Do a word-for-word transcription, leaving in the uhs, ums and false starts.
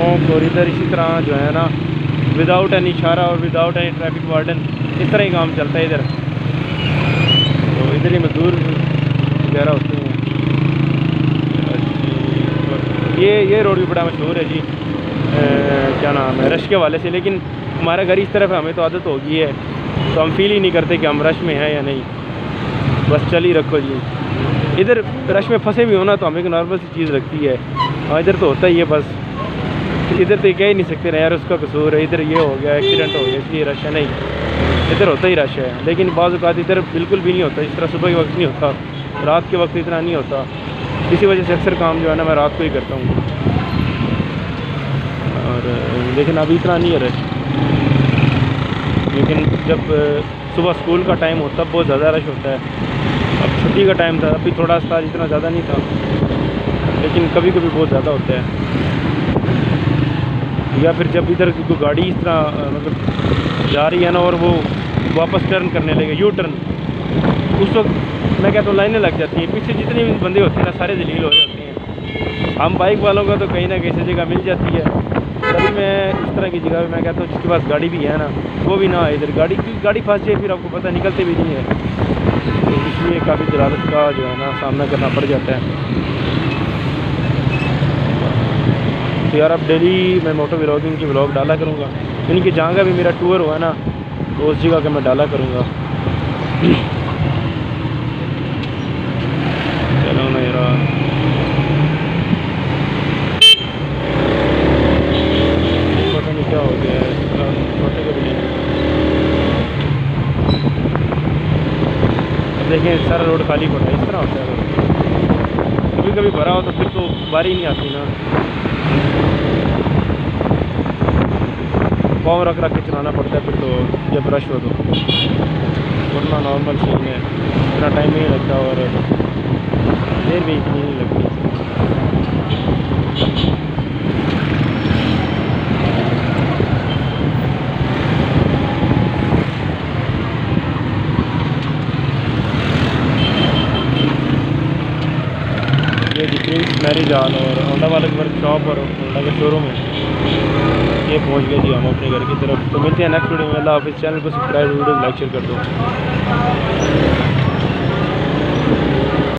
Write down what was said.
चौक, और इधर इसी तरह जो है ना विदाउट एनी इशारा और विदाउट एनी ट्रैफिक वार्डन इस तरह ही काम चलता है इधर। तो इधर ही मजदूर वगैरह होते हैं। ये ये रोड भी बड़ा मशहूर है जी, आ, क्या नाम है, रश के वाले से। लेकिन हमारा घर इस तरफ है, हमें तो आदत हो गई है, तो हम फील ही नहीं करते कि हम रश में हैं या नहीं, बस चल ही रखो जी। इधर रश में फंसे भी होना तो हमें एक नॉर्मल सी चीज़ लगती है, हाँ इधर तो होता ही है बस। इधर तो कह ही नहीं सकते ना यार उसका कसूर है, इधर ये हो गया, एक्सीडेंट हो गया इसलिए रश है, नहीं इधर होता ही रश है। लेकिन बाज़ औक़ात इधर बिल्कुल भी नहीं होता, इस तरह सुबह के वक्त नहीं होता, रात के वक्त इतना नहीं होता। इसी वजह से अक्सर काम जो है ना मैं रात को ही करता हूँ। और लेकिन अभी इतना नहीं है रश, लेकिन जब सुबह स्कूल का टाइम होता तब बहुत ज़्यादा रश होता है। अब छुट्टी का टाइम था, अभी थोड़ा सा इतना ज़्यादा नहीं था, लेकिन कभी कभी बहुत ज़्यादा होता है। या फिर जब इधर कोई गाड़ी इस तरह मतलब जा रही है ना और वो वापस टर्न करने लगे, यू टर्न, उस वक्त मैं कहता हूँ लाइनें लग जाती हैं, पीछे जितने भी बंदे होते हैं ना सारे जलील हो रहे होते हैं। हम बाइक वालों का तो कहीं ना कहीं से जगह मिल जाती है, तभी मैं इस तरह की जगह पे मैं कहता हूँ जिसके पास गाड़ी भी है ना वो भी ना इधर गाड़ी की गाड़ी फंस जाए, फिर आपको पता निकलते भी नहीं है, तो इसलिए काफ़ी जलालत का जो है ना सामना करना पड़ जाता है। तो यार अब डेली मैं मोटो व्लॉगिंग की व्लॉग डाला करूँगा, यानी कि जहाँ का भी मेरा टूर हुआ ना तो उस जगह का मैं डाला करूँगा। चलो ना यार, पता नहीं क्या हो गया है, छोटे को भी नहीं। अब देखें सारा रोड खाली पड़ा है, इस तरह होता है। कभी कभी भरा हो तो फिर तो बारी नहीं आती ना, पाँव रख रख के चलाना पड़ता है फिर तो जब रश हो तो, वरना नॉर्मल सीन है, इतना टाइम नहीं लगता और देर भी इतनी नहीं लगती। ये प्रिंस मैरिज हॉल और होंडा वाले वर्कशॉप और होंडा के शोरूम है, ये पहुंच गए जी हम अपने घर की तरफ। तो मिलते हैं नेक्स्ट वीडियो में। अल्लाह हाफिज़। चैनल को सब्सक्राइब, वीडियो लाइक शेयर कर दो।